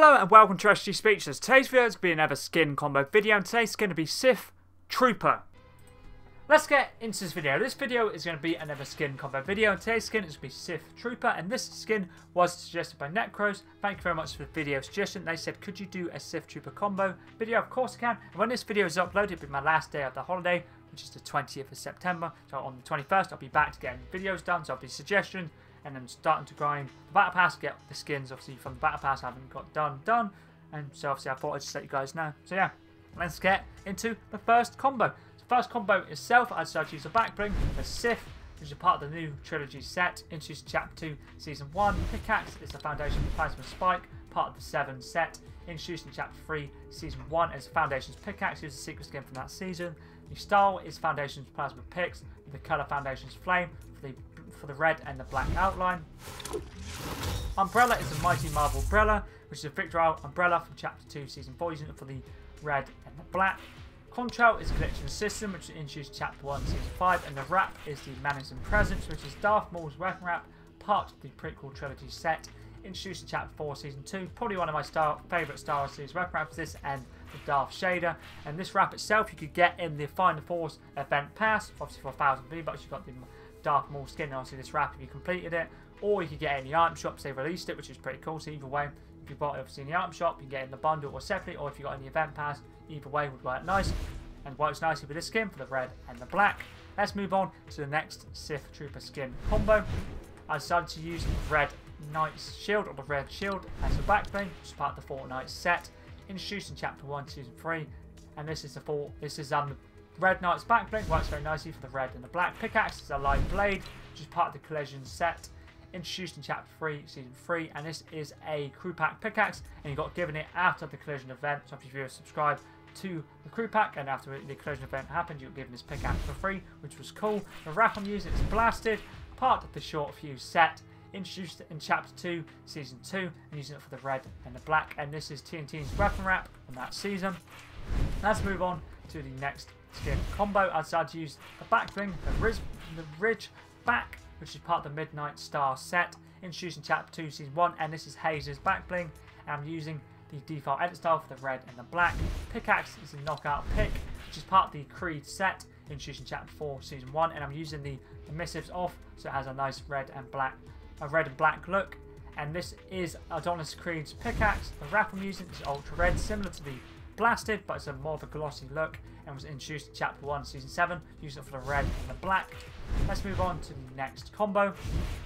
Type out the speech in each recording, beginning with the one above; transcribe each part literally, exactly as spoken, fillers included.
Hello and welcome to S G Speechless. Today's video is going to be another skin combo video, and today's going to be Sith Trooper. Let's get into this video. This video is going to be another skin combo video, and today's skin is going to be Sith Trooper, and this skin was suggested by Necros. Thank you very much for the video suggestion. They said, could you do a Sith Trooper combo video? Of course I can. And when this video is uploaded, it'll be my last day of the holiday, which is the twentieth of September. So on the twenty-first, I'll be back to getting videos done, so I'll be suggestions. And then starting to grind the battle pass, get the skins obviously from the battle pass I haven't got done done, and so obviously I thought I'd just let you guys know. So yeah, let's get into the first combo. The first combo itself, I decided to use a back bling, the Sith, which is a part of the new trilogy set, introduced in Chapter two, Season one. Pickaxe is the Foundation Plasma Spike, part of the seven set, introduced in Chapter three, Season one as Foundation's Pickaxe, here's a secret skin from that season. The style is Foundation's Plasma Picks, with the colour Foundation's Flame, for the for the red and the black outline. Umbrella is a Mighty Marvel Umbrella, which is a Victory Umbrella from Chapter two, Season four, using it for the red and the black. Contrail is a collection system, which is introduced in Chapter one, Season five, and the wrap is the Menacing Presence, which is Darth Maul's weapon wrap, part of the prequel trilogy set, introduced in Chapter four, Season two. Probably one of my star favourite Star Wars series weapon wraps, this and the Darth Shader. And this wrap itself you could get in the Find the Force event pass, obviously for one thousand V-Bucks. You've got the Darth Maul skin and obviously this wrap if you completed it, or you could get it in the item shops. They released it, which is pretty cool. So either way, if you bought it obviously in the item shop, you can get it in the bundle or separately, or if you got it in the event pass, either way would work nice and works nicely with this skin for the red and the black. Let's move on to the next Sith Trooper skin combo. I decided to use the red Knight's shield, or the red shield, as a back bling, which is part of the Fortnite set, introduced in Chapter one, Season three, and this is the four. This is um. Red Knight's back bling, works very nicely for the red and the black. Pickaxe is a light blade, which is part of the collision set, introduced in Chapter three, Season three, and this is a crew pack pickaxe, and you got given it after the collision event. So if you subscribe to the crew pack and after the collision event happened, you were given this pickaxe for free, which was cool. The wrap I'm using is blasted, part of the short fuse set, introduced in Chapter two, Season two, and using it for the red and the black, and this is T N T's weapon wrap from that season. Let's move on to the next skin combo. I decided to use the back bling, the, Riz, the Ridge back, which is part of the Midnight Star set, introduced in Chapter two, Season one, and this is Hayes' back bling, and I'm using the default edit style for the red and the black. Pickaxe is a knockout pick, which is part of the Creed set, introduced in Chapter four, Season one, and I'm using the, the missives off, so it has a nice red and black, a red and black look. And this is Adonis Creed's pickaxe. The wrap I'm using is ultra red, similar to the blasted, but it's a more of a glossy look, and was introduced in Chapter one, Season seven, using it for the red and the black. Let's move on to the next combo.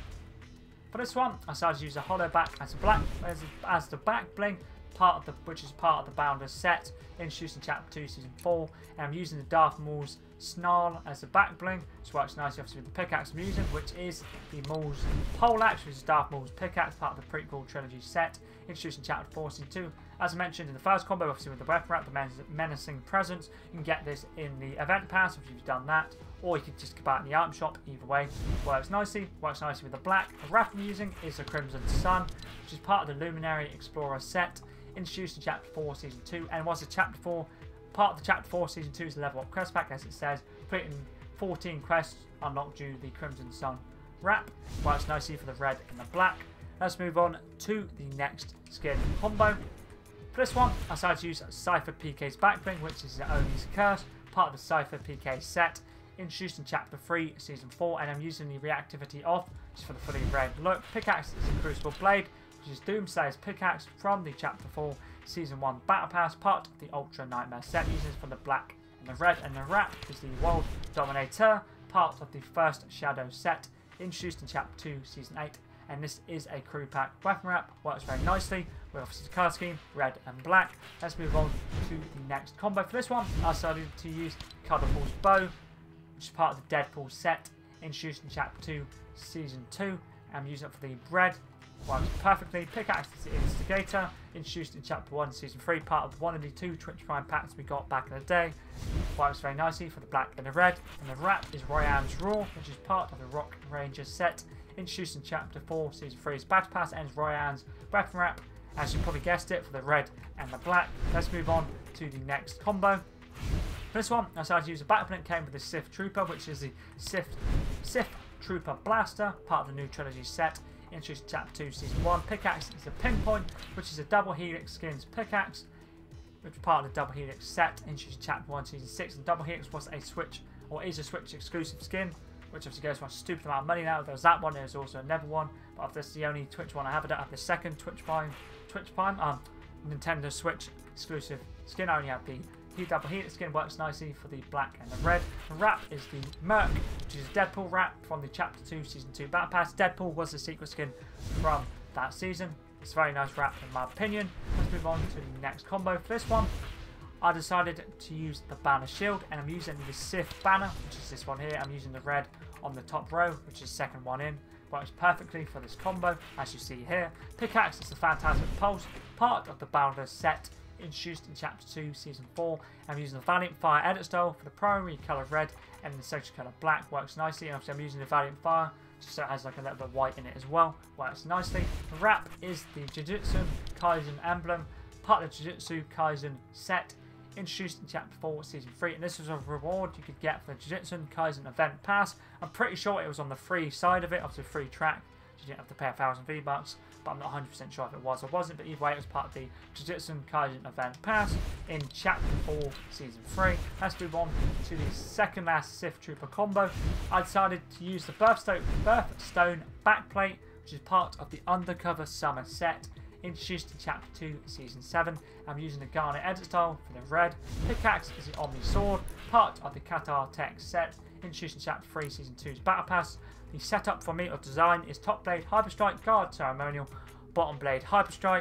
For this one, I decided to use a hollow back as a black as, as the back bling, part of the which is part of the Bounders set, introduced in Chapter two, Season four, and I'm using the Darth Maul's snarl as the back bling, which works nicely obviously with the pickaxe I'm using, which is the Maul's poleaxe, which is Darth Maul's pickaxe, part of the prequel trilogy set, introduced in Chapter four, Season two. As I mentioned in the first combo, obviously with the weapon wrap, the Menacing Presence, you can get this in the event pass if you've done that, or you could just go out in the item shop. Either way, works nicely. Works nicely with the black. The wrap I'm using is the Crimson Sun, which is part of the Luminary Explorer set, introduced in Chapter four, Season two, and was a Chapter four, part of the Chapter four, Season two's level up quest pack, as it says, completing fourteen quests unlocked you the Crimson Sun wrap. Works nicely for the red and the black. Let's move on to the next skin combo. For this one, I decided to use Cypher P K's back bling, which is the Oni's Curse, part of the Cypher P K set, introduced in Chapter three, Season four, and I'm using the reactivity off, just for the fully red look. Pickaxe is a Crucible Blade, which is Doomslayer's pickaxe from the Chapter four, Season one Battle Pass, part of the Ultra Nightmare set, using for the black and the red, and the wrap is the World Dominator, part of the first Shadow set, introduced in Chapter two, Season eight, and this is a crew pack weapon wrap. Works very nicely with obviously the colour scheme, red and black. Let's move on to the next combo. For this one, I decided to use Cuddlepoo's bow, which is part of the Deadpool set, introduced in Chapter two, Season two. I'm using it for the red. Works perfectly. Pickaxe is the Instigator, introduced in Chapter one, Season three, part of one of the two Twitch Prime packs we got back in the day. Works very nicely for the black and the red. And the wrap is Royan's Roar, which is part of the Rock Ranger set, introduced in Chapter four, Season three's Battle Pass, and Royan's weapon wrap, as you probably guessed it, for the red and the black. Let's move on to the next combo. For this one, I decided to use a back bling, came with the Sith Trooper, which is the Sith, Sith Trooper Blaster, part of the new trilogy set, introduced in Chapter two, Season one. Pickaxe is a pinpoint, which is a double helix skins pickaxe, which is part of the double helix set, introduced in Chapter one, Season six. And double helix was a Switch, or is a Switch exclusive skin, which obviously goes for a stupid amount of money now. There's that one, there's also another one, but if this is the only Twitch one I have, I don't have the second Twitch Prime, Twitch Prime, um, Nintendo Switch exclusive skin. I only have the He double helix skin, works nicely for the black and the red. The wrap is the Merc, which is a Deadpool wrap from the Chapter two, Season two Battle Pass. Deadpool was the secret skin from that season. It's a very nice wrap in my opinion. Let's move on to the next combo. For this one, I decided to use the banner shield, and I'm using the Sith banner, which is this one here. I'm using the red on the top row, which is the second one in. Works perfectly for this combo, as you see here. Pickaxe is the Fantastic Pulse, part of the Bounder set, introduced in Chapter two, Season four. I'm using the Valiant Fire edit style for the primary colour red and the secondary colour black. Works nicely. And obviously I'm using the Valiant Fire just so it has like a little bit of white in it as well. Works nicely. The wrap is the Jujutsu Kaisen emblem, part of the Jujutsu Kaisen set, introduced in Chapter four, Season three. And this was a reward you could get for the Jujutsu Kaisen event pass. I'm pretty sure it was on the free side of it, obviously free track. You didn't have to pay a thousand V-Bucks, but I'm not one hundred percent sure if it was or wasn't. But either way, it was part of the Jujutsu Kaisen event pass in Chapter four, Season three. Let's move on to the second last Sith Trooper combo. I decided to use the Birthstone, Birthstone backplate, which is part of the Undercover Summer set, introduced in Chapter two, Season seven. I'm using the Garnet edit style for the red. Pickaxe is the Omni Sword, part of the Qatar Tech set, introduced in Chapter three, Season two's Battle Pass. The setup for me or design is top blade Hyperstrike, guard ceremonial, bottom blade Hyperstrike.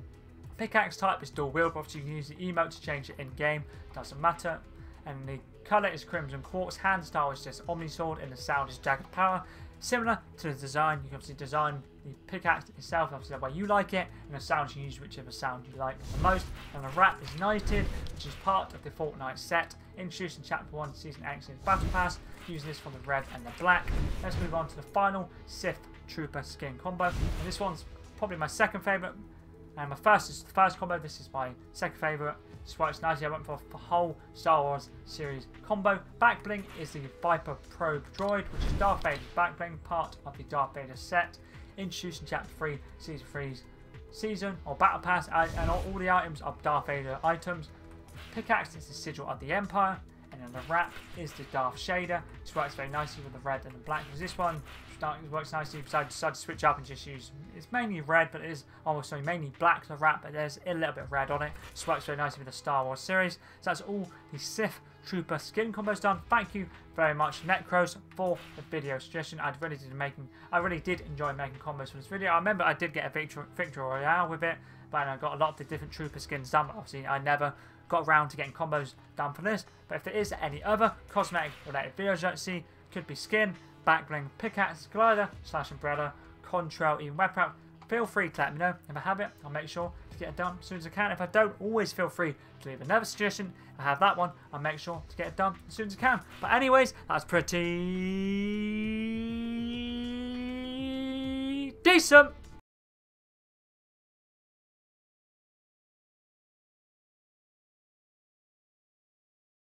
Pickaxe type is dual wield, but obviously you can use the emote to change it in game, doesn't matter. And the colour is Crimson Quartz. Hand style is just Omni Sword, and the sound is Jagged Power. Similar to the design, you can obviously design the pickaxe itself, obviously the way you like it, and the sound you can use whichever sound you like the most. And the wrap is Knighted, which is part of the Fortnite set, introduced in Chapter one, Season X's Battle Pass, using this from the red and the black. Let's move on to the final Sith Trooper Skin combo, and this one's probably my second favourite, and my first is the first combo. This is my second favourite. This works nicely. I went for the whole Star Wars series combo. Backbling is the Viper Probe Droid, which is Darth Vader's backbling, part of the Darth Vader set, introduced in Chapter three, Season three's season or Battle Pass, and all the items are Darth Vader items. Pickaxe is the Sigil of the Empire, and then the wrap is the Darth Shader. This works very nicely with the red and the black. Because this one works nicely, so I decided to switch up and just use, it's mainly red, but it is almost sorry, mainly black the wrap, but there's a little bit of red on it. This works very nicely with the Star Wars series. So that's all the Sith Trooper Skin combos done. Thank you very much, Necros, for the video suggestion. I really did making, I really did enjoy making combos for this video. I remember I did get a victory, victory royale with it, but I got a lot of the different Trooper skins done. But obviously, I never got around to getting combos done for this. But if there is any other cosmetic related videos you see, could be skin, backbling, pickaxe, glider, slash umbrella, contrail, even web wrap, feel free to let me know. If I have it, I'll make sure to get it done as soon as I can. If I don't, always feel free to leave another suggestion. If I have that one, I'll make sure to get it done as soon as I can. But anyways, that's pretty decent.